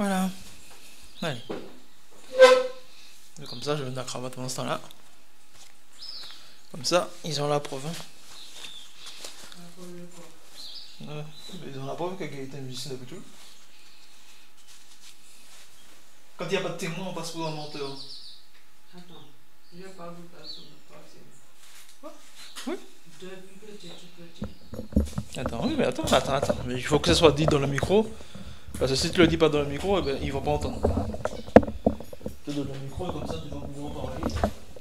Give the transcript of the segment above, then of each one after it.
Voilà. Allez. Et comme ça, je mets la cravate pendant ce temps-là. Comme ça, ils ont la preuve. Hein. Ouais. Ils ont la preuve que quelqu'un était musicien depuis tout. Quand il n'y a pas de témoin, on passe pour un menteur. Attends, je vais pas vous passer le troisième. Oui. Depuis que tu es tout petit. Attends, oui, mais attends. Mais il faut que ce soit dit dans le micro. Parce que si tu le dis pas dans le micro, eh ben, ils vont pas entendre. Tu donnes le micro et comme ça, tu vas pouvoir parler.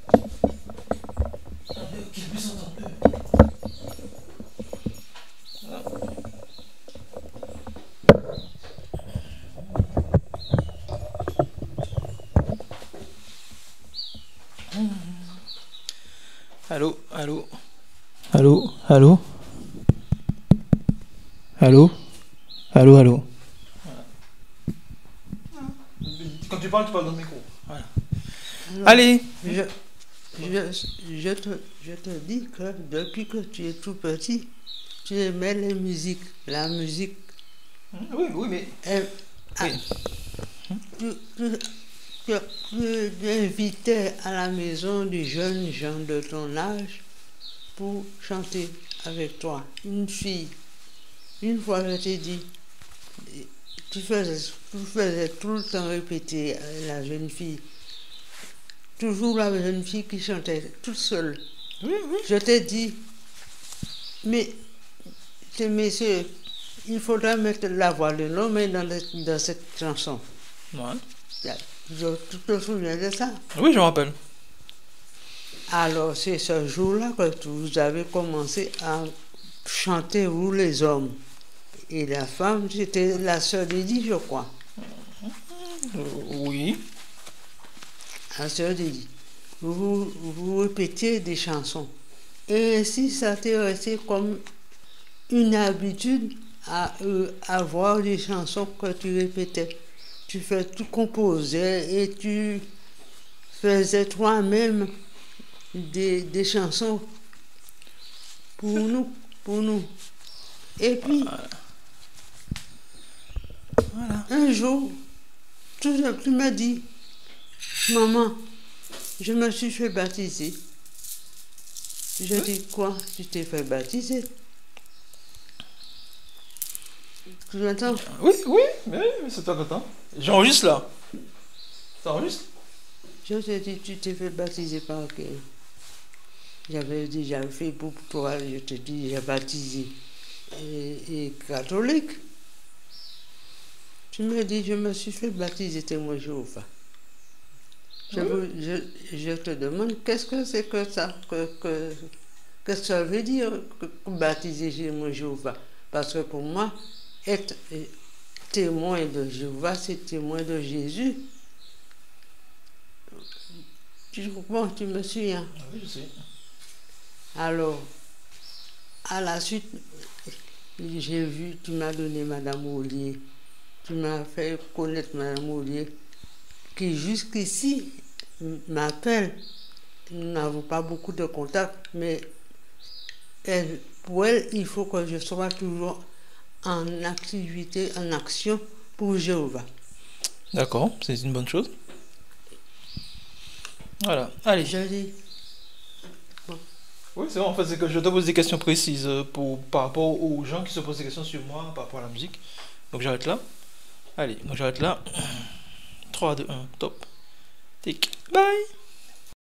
Qu'ils puissent entendre. Voilà. Allô, allô. Allô, allô. Allô. Allô, allô. Voilà. Quand tu parles dans le micro. Voilà. Alors, allez. Je te dis que depuis que tu es tout petit, tu aimais les musiques, la musique. Oui, mais... Tu invitais à la maison des jeunes gens de ton âge pour chanter avec toi. Une fille. Une fois, je t'ai dit, tu faisais tout le temps répéter la jeune fille. Toujours la jeune fille qui chantait toute seule. Oui. Je t'ai dit, mais ces messieurs, il faudra mettre la voix de l'homme dans cette chanson. Ouais. Tu te souviens de ça? Oui, je me rappelle. Alors, c'est ce jour-là que vous avez commencé à chanter, vous les hommes. Et la femme, c'était la sœur Didi, je crois. Oui. La sœur Didi. Vous répétiez des chansons. Et ainsi, ça t'est resté comme une habitude à avoir des chansons que tu répétais. Tu composais et tu faisais toi-même des chansons pour nous. Et puis, Voilà. un jour, tu m'as dit, maman, je me suis fait baptiser. Je dis, quoi? Tu t'es fait baptiser? Tu m'entends? Oui, mais c'est pas content. J'enregistre là. Ça enregistre? Je te dis, tu t'es fait baptiser par quel? J'avais déjà fait pour toi, je te dis, j'ai baptisé et catholique. Tu me dis, je me suis fait baptiser témoin Jéhovah. Je te demande, qu'est-ce que c'est que ça? Qu'est-ce que ça veut dire baptiser témoin Jéhovah? Parce que pour moi, être témoin de Jéhovah, c'est témoin de Jésus. Bon, tu me suis, hein? Oui, je sais. Alors, à la suite, j'ai vu, tu m'as donné Madame Ollier. Tu m'as fait connaître Madame Ollier, qui jusqu'ici m'appelle. Nous n'avons pas beaucoup de contacts, mais pour elle, il faut que je sois toujours en activité, en action pour Jéhovah. D'accord, c'est une bonne chose. Voilà, allez. Je dis. Bon. Oui, c'est vrai, en fait, c'est que je te pose des questions précises par rapport aux gens qui se posent des questions sur moi par rapport à la musique. Donc j'arrête là. Allez, donc j'arrête là. 3, 2, 1, top. Tic. Bye.